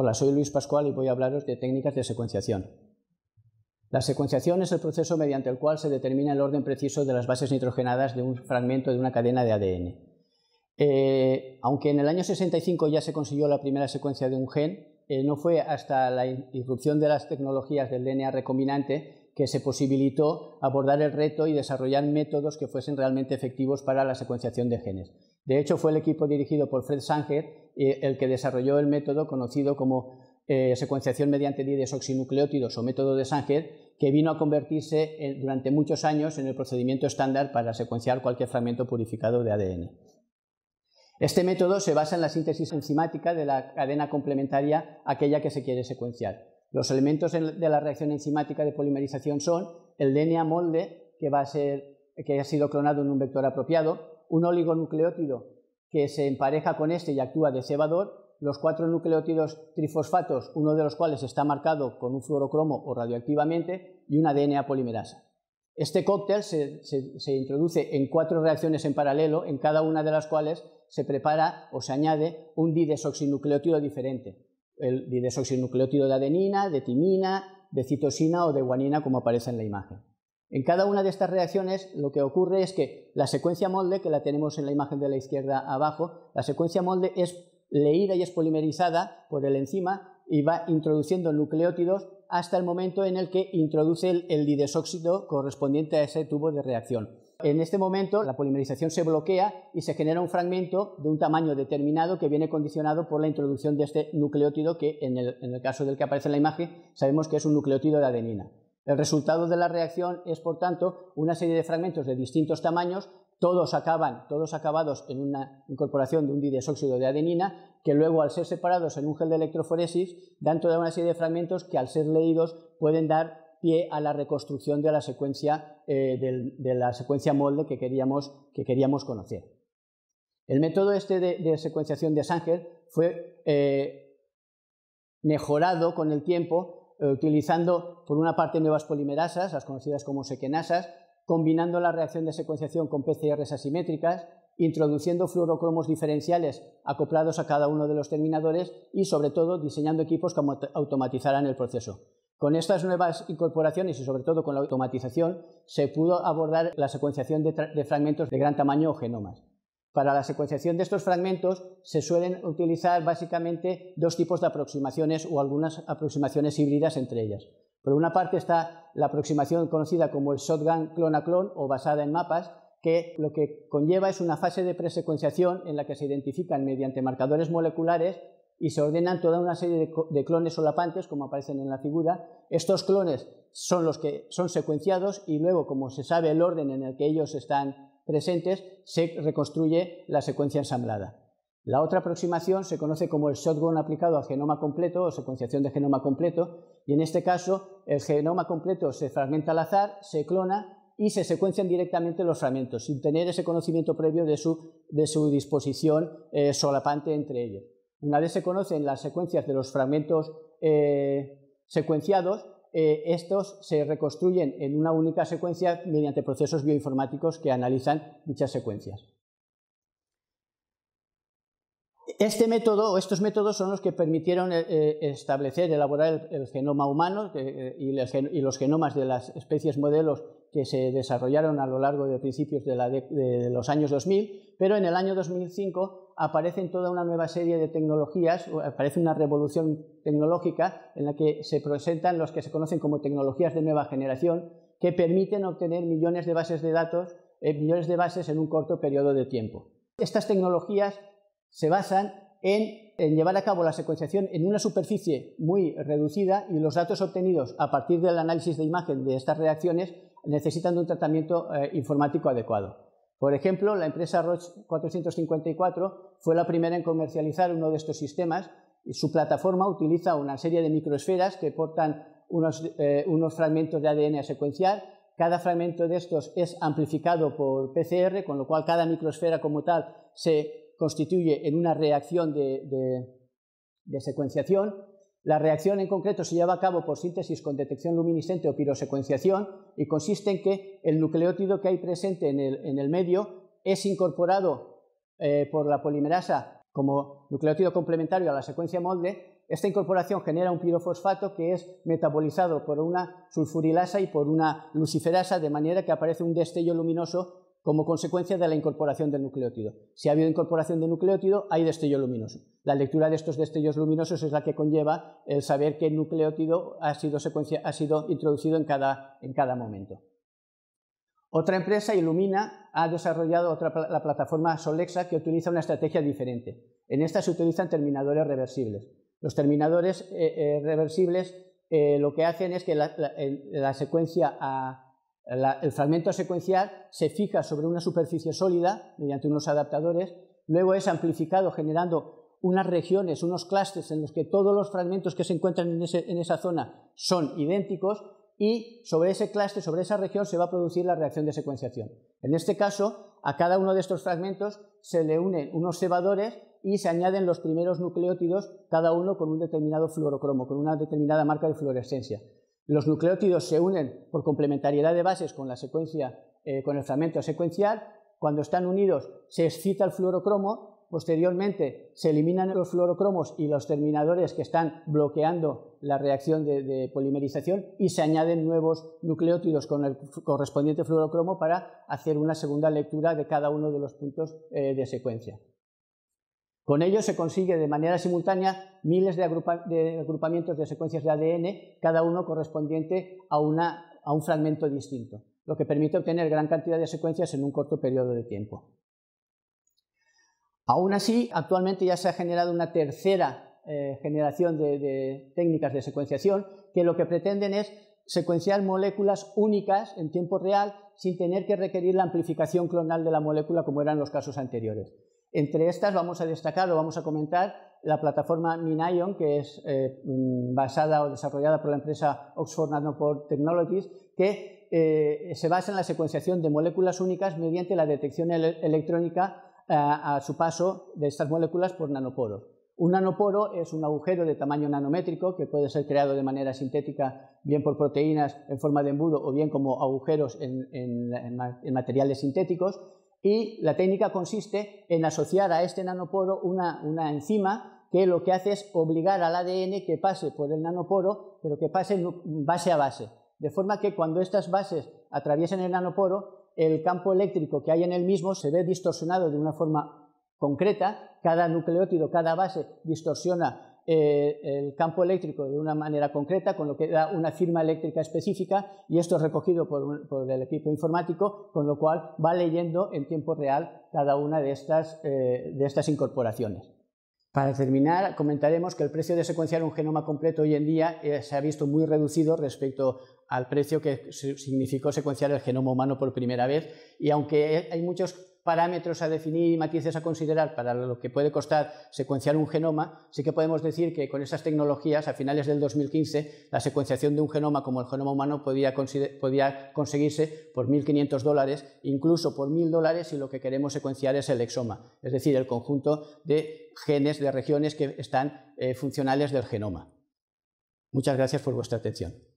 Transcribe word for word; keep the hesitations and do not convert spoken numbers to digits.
Hola, soy Luis Pascual y voy a hablaros de técnicas de secuenciación. La secuenciación es el proceso mediante el cual se determina el orden preciso de las bases nitrogenadas de un fragmento de una cadena de A D N. Eh, aunque en el año sesenta y cinco ya se consiguió la primera secuencia de un gen, eh, no fue hasta la irrupción de las tecnologías del D N A recombinante que se posibilitó abordar el reto y desarrollar métodos que fuesen realmente efectivos para la secuenciación de genes. De hecho, fue el equipo dirigido por Fred Sanger eh, el que desarrolló el método conocido como eh, secuenciación mediante didesoxinucleótidos o método de Sanger, que vino a convertirse en, durante muchos años en el procedimiento estándar para secuenciar cualquier fragmento purificado de A D N. Este método se basa en la síntesis enzimática de la cadena complementaria a aquella que se quiere secuenciar. Los elementos de la reacción enzimática de polimerización son el D N A molde, que, va a ser, que ha sido clonado en un vector apropiado, un oligonucleótido que se empareja con este y actúa de cebador, los cuatro nucleótidos trifosfatos, uno de los cuales está marcado con un fluorocromo o radioactivamente, y una D N A polimerasa. Este cóctel se, se, se introduce en cuatro reacciones en paralelo, en cada una de las cuales se prepara o se añade un didesoxinucleótido diferente. El didesoxinucleótido de adenina, de timina, de citosina o de guanina, como aparece en la imagen. En cada una de estas reacciones lo que ocurre es que la secuencia molde, que la tenemos en la imagen de la izquierda abajo, la secuencia molde es leída y es polimerizada por el enzima y va introduciendo nucleótidos hasta el momento en el que introduce el, el didesóxido correspondiente a ese tubo de reacción. En este momento la polimerización se bloquea y se genera un fragmento de un tamaño determinado que viene condicionado por la introducción de este nucleótido que en el, en el caso del que aparece en la imagen sabemos que es un nucleótido de adenina. El resultado de la reacción es, por tanto, una serie de fragmentos de distintos tamaños, todos acaban, todos acabados en una incorporación de un didesóxido de adenina, que luego, al ser separados en un gel de electroforesis, dan toda una serie de fragmentos que, al ser leídos, pueden dar pie a la reconstrucción de la secuencia, eh, de, de la secuencia molde que queríamos, que queríamos conocer. El método este de, de secuenciación de Sanger fue eh, mejorado con el tiempo, utilizando por una parte nuevas polimerasas, las conocidas como sequenasas, combinando la reacción de secuenciación con P C Rs asimétricas, introduciendo fluorocromos diferenciales acoplados a cada uno de los terminadores y, sobre todo, diseñando equipos que automatizaran el proceso. Con estas nuevas incorporaciones y, sobre todo, con la automatización, se pudo abordar la secuenciación de, de fragmentos de gran tamaño o genomas. Para la secuenciación de estos fragmentos se suelen utilizar básicamente dos tipos de aproximaciones o algunas aproximaciones híbridas entre ellas. Por una parte está la aproximación conocida como el shotgun clon-a-clon o basada en mapas, que lo que conlleva es una fase de presecuenciación en la que se identifican mediante marcadores moleculares y se ordenan toda una serie de, de clones solapantes, como aparecen en la figura. Estos clones son los que son secuenciados y luego, como se sabe el orden en el que ellos están presentes, se reconstruye la secuencia ensamblada. La otra aproximación se conoce como el shotgun aplicado al genoma completo o secuenciación de genoma completo, y en este caso el genoma completo se fragmenta al azar, se clona y se secuencian directamente los fragmentos, sin tener ese conocimiento previo de su, de su disposición eh, solapante entre ellos. Una vez se conocen las secuencias de los fragmentos eh, secuenciados, Eh, estos se reconstruyen en una única secuencia mediante procesos bioinformáticos que analizan dichas secuencias. Este método o estos métodos son los que permitieron eh, establecer, elaborar el, el genoma humano eh, y, el, y los genomas de las especies modelos que se desarrollaron a lo largo de principios de, la de, de los años dos mil, pero en el año dos mil cinco aparecen toda una nueva serie de tecnologías, aparece una revolución tecnológica en la que se presentan los que se conocen como tecnologías de nueva generación, que permiten obtener millones de bases de datos, eh, millones de bases en un corto periodo de tiempo. Estas tecnologías se basan en, en llevar a cabo la secuenciación en una superficie muy reducida y los datos obtenidos a partir del análisis de imagen de estas reacciones necesitan de un tratamiento eh, informático adecuado. Por ejemplo, la empresa Roche cuatrocientos cincuenta y cuatro fue la primera en comercializar uno de estos sistemas y su plataforma utiliza una serie de microesferas que portan unos, eh, unos fragmentos de A D N a secuenciar. Cada fragmento de estos es amplificado por P C R, con lo cual cada microesfera como tal se constituye en una reacción de, de, de secuenciación. La reacción en concreto se lleva a cabo por síntesis con detección luminiscente o pirosecuenciación y consiste en que el nucleótido que hay presente en el, en el medio es incorporado eh, por la polimerasa como nucleótido complementario a la secuencia molde Esta incorporación genera un pirofosfato que es metabolizado por una sulfurilasa y por una luciferasa, de manera que aparece un destello luminoso como consecuencia de la incorporación del nucleótido. Si ha habido incorporación de nucleótido, hay destello luminoso. La lectura de estos destellos luminosos es la que conlleva el saber qué nucleótido ha sido, secuencia, ha sido introducido en cada, en cada momento. Otra empresa, Illumina, ha desarrollado otra, la plataforma Solexa, que utiliza una estrategia diferente. En esta se utilizan terminadores reversibles. Los terminadores eh, eh, reversibles eh, lo que hacen es que la, la, la secuencia a La, el fragmento secuencial se fija sobre una superficie sólida mediante unos adaptadores, luego es amplificado generando unas regiones, unos clústeres en los que todos los fragmentos que se encuentran en, ese, en esa zona son idénticos y sobre ese clúster, sobre esa región se va a producir la reacción de secuenciación. En este caso, a cada uno de estos fragmentos se le unen unos cebadores y se añaden los primeros nucleótidos, cada uno con un determinado fluorocromo, con una determinada marca de fluorescencia. Los nucleótidos se unen por complementariedad de bases con la secuencia, eh, con el fragmento secuencial. Cuando están unidos se excita el fluorocromo, posteriormente se eliminan los fluorocromos y los terminadores que están bloqueando la reacción de, de polimerización y se añaden nuevos nucleótidos con el correspondiente fluorocromo para hacer una segunda lectura de cada uno de los puntos eh, de secuencia. Con ello se consigue de manera simultánea miles de, agrupa de agrupamientos de secuencias de A D N, cada uno correspondiente a, una, a un fragmento distinto, lo que permite obtener gran cantidad de secuencias en un corto periodo de tiempo. Aún así, actualmente ya se ha generado una tercera eh, generación de, de técnicas de secuenciación que lo que pretenden es secuenciar moléculas únicas en tiempo real sin tener que requerir la amplificación clonal de la molécula como eran los casos anteriores. Entre estas vamos a destacar o vamos a comentar la plataforma MinION, que es eh, basada o desarrollada por la empresa Oxford Nanopore Technologies, que eh, se basa en la secuenciación de moléculas únicas mediante la detección ele electrónica eh, a su paso de estas moléculas por nanoporos. Un nanoporo es un agujero de tamaño nanométrico que puede ser creado de manera sintética, bien por proteínas en forma de embudo o bien como agujeros en, en, en materiales sintéticos. Y la técnica consiste en asociar a este nanoporo una, una enzima que lo que hace es obligar al A D N que pase por el nanoporo, pero que pase base a base, de forma que cuando estas bases atraviesen el nanoporo, el campo eléctrico que hay en el mismo se ve distorsionado de una forma concreta. Cada nucleótido, cada base distorsiona eh, el campo eléctrico de una manera concreta, con lo que da una firma eléctrica específica, y esto es recogido por, por el equipo informático, con lo cual va leyendo en tiempo real cada una de estas, eh, de estas incorporaciones. Para terminar, comentaremos que el precio de secuenciar un genoma completo hoy en día eh, se ha visto muy reducido respecto al precio que significó secuenciar el genoma humano por primera vez, y aunque hay muchos parámetros a definir y matices a considerar para lo que puede costar secuenciar un genoma, sí que podemos decir que con esas tecnologías, a finales del dos mil quince, la secuenciación de un genoma como el genoma humano podía, podía conseguirse por mil quinientos dólares, incluso por mil dólares si lo que queremos secuenciar es el exoma, es decir, el conjunto de genes, de regiones que están eh, funcionales del genoma. Muchas gracias por vuestra atención.